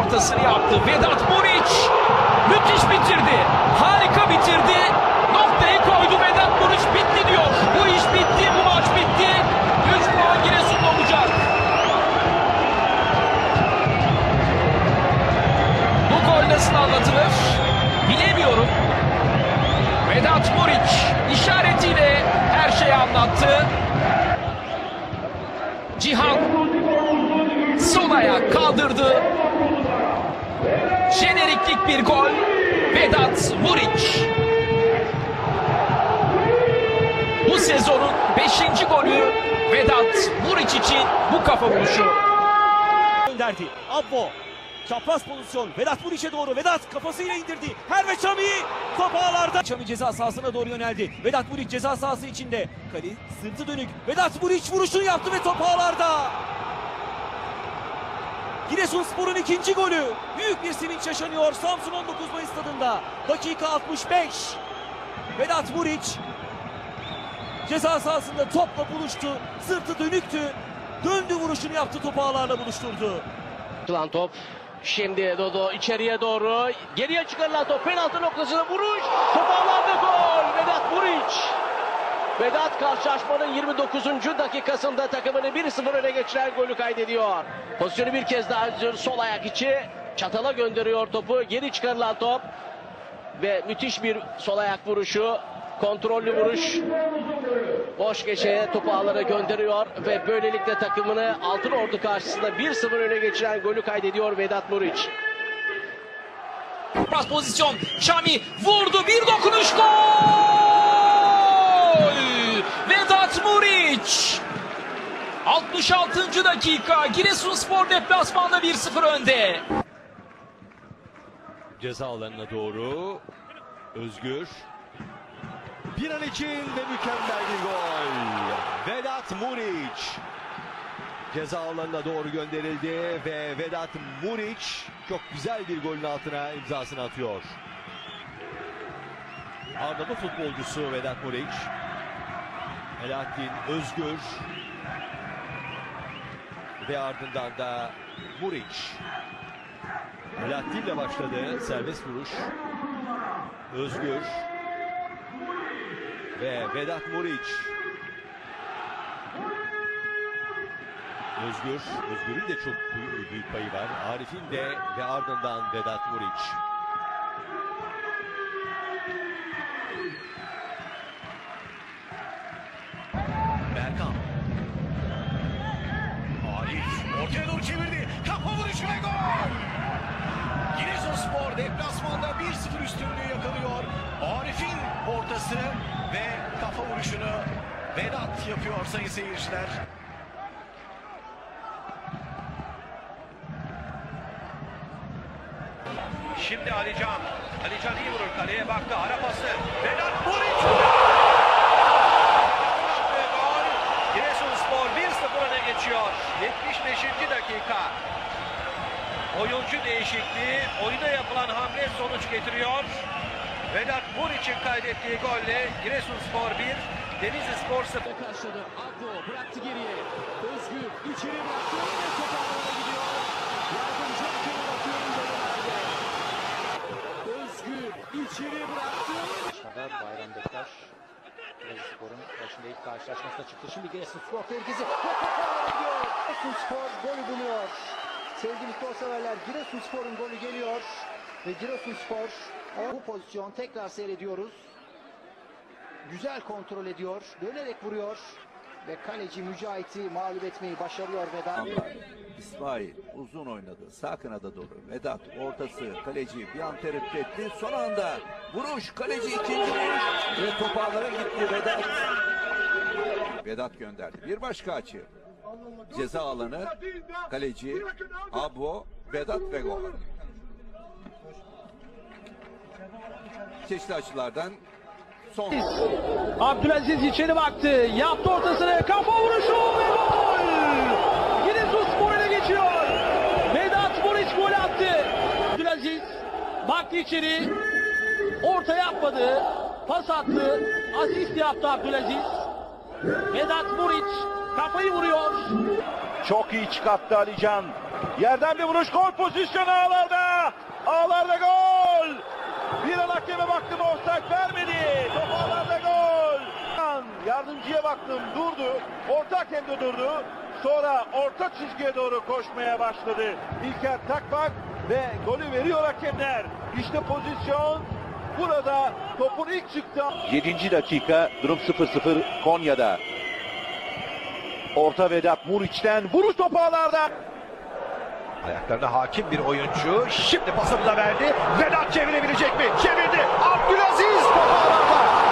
ortasını yaptı. Vedat Muriç müthiş bitirdi. Harika bitirdi. Noktayı koydu. Vedat Muriç bitti diyor. Bu iş bitti. Bu maç bitti. 3 puan Giresun'da olacak. Bu gol nasıl anlatılır bilemiyorum. Vedat Muriç işaretiyle her şeyi anlattı. Cihan sol ayak kaldırdı. Jeneriklik bir gol. Vedat Muriç. Bu sezonun 5. golü Vedat Muriç için bu kafa vuruşu. Gönderdi. Abbo. Çapraz pozisyon. Vedat Muriç'e doğru. Vedat kafasıyla indirdi. Herve Çami top ağlarda. Çami ceza sahasına doğru yöneldi. Vedat Muriç ceza sahası içinde. Kale sırtı dönük. Vedat Muriç vuruşunu yaptı ve top ağlarda. Giresunspor'un 2. golü. Büyük bir sevinç yaşanıyor Samsun 19 Mayıs stadında. Dakika 65. Vedat Muriç ceza sahasında topla buluştu. Sırtı dönüktü. Döndü vuruşunu yaptı. Topu ağlarla buluşturdu. Atılan top. Şimdi Dodo içeriye doğru. Geriye çıkarılan top. Penaltı noktasına vuruş. Top ağlarda gol. Vedat Muriç. Vedat karşılaşmanın 29. dakikasında takımını 1-0 öne geçiren golü kaydediyor. Pozisyonu bir kez daha sol ayak içi. Çatala gönderiyor topu. Geri çıkarılan top. Ve müthiş bir sol ayak vuruşu. Kontrollü vuruş. Boş geçeye topu ağlara gönderiyor. Ve böylelikle takımını Altınordu karşısında 1-0 öne geçiren golü kaydediyor Vedat Muriç. Pas pozisyon. Şami vurdu. Bir dokunuş gol. Vedat Muriç. 66. dakika. Giresunspor deplasmanda 1-0 önde. Ceza alanına doğru. Özgür. Bir an için ve mükemmel bir gol. Vedat Muriç. Ceza alanına doğru gönderildi ve Vedat Muriç çok güzel bir golün altına imzasını atıyor. Arnavut futbolcusu Vedat Muriç. Alaaddin Özgür. Ve ardından da Muriç. Alaaddin ile başladı. Serbest vuruş. Özgür. Ve Vedat Muriç. Özgür'ün de çok büyük payı var. Arif'in de ve ardından Vedat Muriç. Berkan. Arif ortaya doğru çevirdi. Kafa vuruşu ve gol. Giresunspor deplasmanda 1-0 üstünlüğü yakalıyor. Arif'in ortası ve kafa vuruşunu Vedat yapıyor sayın seyirciler. Şimdi Alican. Alican iyi vurur. Kaleye baktı. Ara pası. Vedat Muriç. Ve gol. Giresunspor 1-0 öne geçiyor. 75. dakika. Oyuncu değişikliği, oyuna yapılan hamle sonuç getiriyor. Vedat Muriç'in kaydettiği golle Giresunspor 1, Denizlispor 0. Karşıladı. Abdo bıraktı geriye. Özgür içeri bıraktı ve top ağlarına gidiyor. Yardımcı hakeme bakıyorum bölümlerde. Özgür içeri bıraktı. Şagar Bayram Bektaş Giresunspor'un başında ilk karşılaşmasına çıktı. Şimdi Giresunspor tehlikesi. Giresunspor golü buluyor. Sevgili spor severler, Giresunspor'un golü geliyor ve Giresunspor bu pozisyon tekrar seyrediyoruz. Güzel kontrol ediyor, dönerek vuruyor ve kaleci Mücahit'i mağlup etmeyi başarıyor Vedat. İsmail uzun oynadı, sağ kanada doğru. Vedat ortası, kaleci bir an tereddüt etti. Son anda vuruş, kaleci ikinci vuruş ve top ağlara gitti Vedat. Vedat gönderdi. Bir başka açı. Ceza alanı, kaleci, Abo, Vedat ve gol. Çeşitli açılardan son. Abdülaziz içeri baktı. Yaptı ortasına. Kafa vuruşu ve gol. Giresunspor öne geçiyor. Vedat Muriç gol attı. Abdülaziz baktı içeri. Orta yapmadı. Pas attı. Asist yaptı Abdülaziz. Vedat Muriç kafayı vuruyor. Çok iyi çıkarttı Alican. Yerden bir vuruş, gol pozisyonu ağlarda. Ağlarda gol. Bir an hakeme baktım, offside vermedi. Top ağlarda gol. Yardımcıya baktım, durdu. Orta hakem de durdu. Sonra orta çizgiye doğru koşmaya başladı İlker Takmak ve golü veriyor hakemler. İşte pozisyon. Burada topun ilk çıktı. 7. dakika, durum 0-0 Konya'da. Orta Vedat Muriç'ten vuruş topu ağlarda. Ayaklarına hakim bir oyuncu. Şimdi pasını da verdi. Vedat çevirebilecek mi? Çevirdi. Abdülaziz topu ağlarda.